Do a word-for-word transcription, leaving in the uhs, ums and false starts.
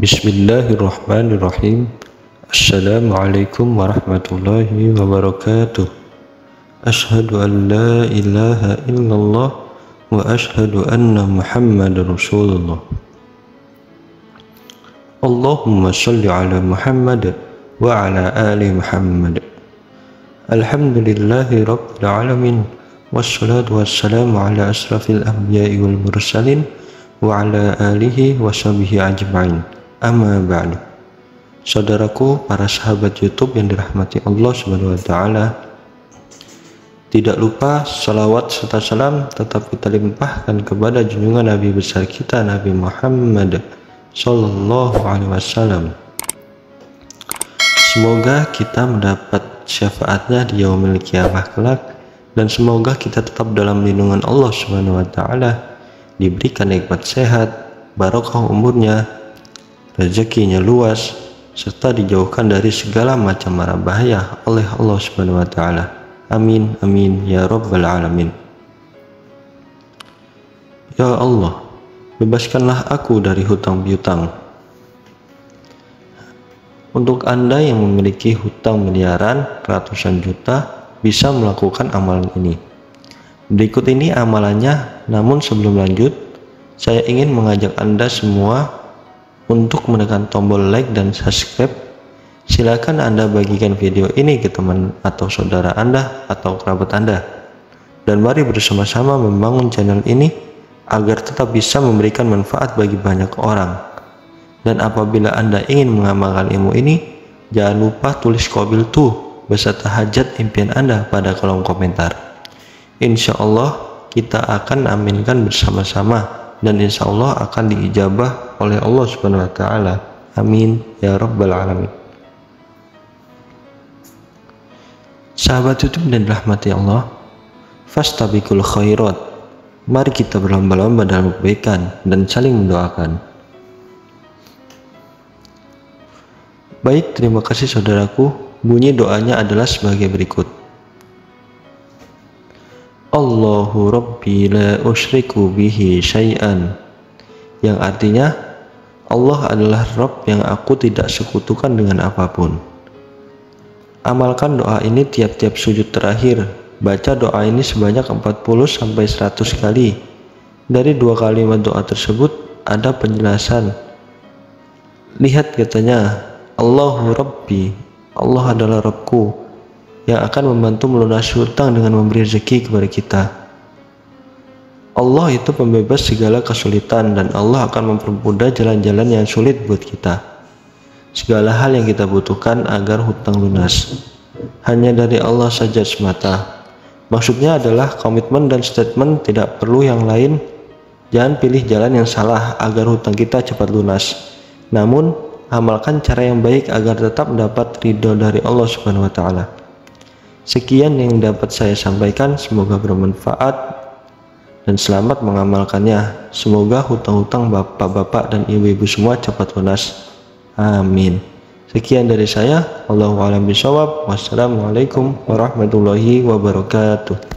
Bismillahirrahmanirrahim. Assalamualaikum warahmatullahi wabarakatuh. Ashhadu an la ilaha illallah wa ashhadu anna Muhammadar Rasulullah. Allahumma shalli ala Muhammad wa ala ali Muhammad. Alhamdulillahi rabbil alamin. Wassalatu wassalamu ala asrafil anbiya'i wal mursalin wa ala alihi wa sahbihi ajma'in. Amma ba'du. Saudaraku, para sahabat YouTube yang dirahmati Allah Subhanahu wa taala, tidak lupa salawat serta salam tetap kita limpahkan kepada junjungan Nabi besar kita, Nabi Muhammad sallallahu alaihi wasallam. Semoga kita mendapat syafaatnya di yaumil qiyamah kelak, dan semoga kita tetap dalam lindungan Allah Subhanahu wa taala, diberikan nikmat sehat, barokah umurnya, rezekinya luas, serta dijauhkan dari segala macam mara bahaya oleh Allah Subhanahu wa taala. Amin amin ya rabbal alamin. Ya Allah, bebaskanlah aku dari hutang piutang. Untuk Anda yang memiliki hutang miliaran, ratusan juta, bisa melakukan amalan ini. Berikut ini amalannya, namun sebelum lanjut, saya ingin mengajak Anda semua untuk menekan tombol like dan subscribe. Silakan Anda bagikan video ini ke teman atau saudara Anda atau kerabat Anda. Dan mari bersama-sama membangun channel ini agar tetap bisa memberikan manfaat bagi banyak orang. Dan apabila Anda ingin mengamalkan ilmu ini, jangan lupa tulis qabil tuh beserta hajat impian Anda pada kolom komentar. Insya Allah kita akan aminkan bersama-sama, dan insya Allah akan diijabah oleh Allah Subhanahu wa taala. Amin ya rabbal alamin. Sahabat YouTube dan rahmati Allah, fastabiqul khairat. Mari kita berlomba-lomba dalam kebaikan dan saling mendoakan. Baik, terima kasih saudaraku. Bunyi doanya adalah sebagai berikut. Allahu Rabbi la usyriku bihi syai'an, yang artinya Allah adalah Rabb yang aku tidak sekutukan dengan apapun. Amalkan doa ini tiap-tiap sujud terakhir. Baca doa ini sebanyak empat puluh sampai seratus kali. Dari dua kalimat doa tersebut ada penjelasan. Lihat katanya, Allahu Rabbi, Allah adalah Rabbku yang akan membantu melunasi hutang dengan memberi rezeki kepada kita. Allah itu pembebas segala kesulitan, dan Allah akan mempermudah jalan-jalan yang sulit buat kita. Segala hal yang kita butuhkan agar hutang lunas hanya dari Allah saja semata. Maksudnya adalah komitmen dan statement, tidak perlu yang lain. Jangan pilih jalan yang salah agar hutang kita cepat lunas. Namun amalkan cara yang baik agar tetap mendapat ridho dari Allah Subhanahu wa taala. Sekian yang dapat saya sampaikan, semoga bermanfaat dan selamat mengamalkannya. Semoga hutang-hutang bapak-bapak dan ibu-ibu semua cepat lunas. Amin. Sekian dari saya. Wallahu a'lam bishawab. Wassalamualaikum warahmatullahi wabarakatuh.